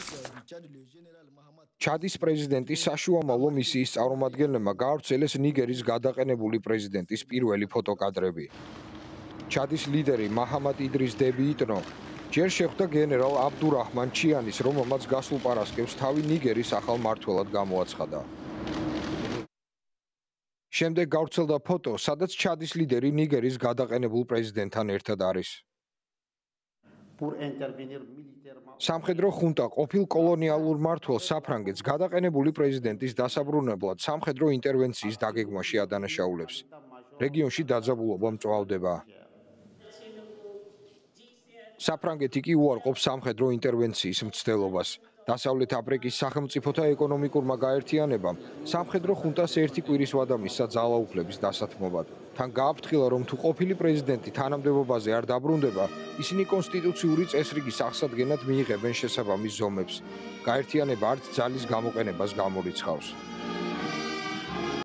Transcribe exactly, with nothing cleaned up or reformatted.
ჩადის პრეზიდენტის საშუამავლო მისიის წარმომადგენლებმა გაავრცელეს ნიგერის გადაყენებული პრეზიდენტის პირველი ფოტოკადრები. ჩადის ლიდერი მაჰამად იდრის დები იტნო, ჯერ შეხვდა გენერალ აბდურაჰმან ჩიანის, რომელმაც გასულ პარასკევს თავი ნიგერის ახალ მმართველად გამოაცხადა. შემდეგ გავრცელდა ფოტო, სადაც ჩადის ლიდერი ნიგერის გადაყენებულ პრეზიდენტთან ერთად არის. სამხედრო ხუნტა ყოფილ კოლონიალურ მმართველ საფრანგეთს გადაყენებული პრეზიდენტის დასაბრუნებლად სამხედრო ინტერვენციის დაგეგმვაში ადანაშაულებს. რეგიონში დაძაბულობა მწვავდება. საფრანგეთი კი უარყოფს სამხედრო ინტერვენციის მცდელობას. დასავლეთ აფრიკის სახელმწიფოთა ეკონომიკურმა გაერთიანებამ სამხედრო ხუნტას ერთი კვირის ვადა მისცა ძალაუფლების დასათმობად. თან გააფრთხილა, რომ თუ ყოფილი პრეზიდენტი თანამდებობაზე არ დაბრუნდება, ისინი კონსტიტუციური წესრიგის აღსადგენად მიიღებენ შესაბამის ზომებს. გაერთიანება არც ძალის გამოყენებას გამორიცხავს.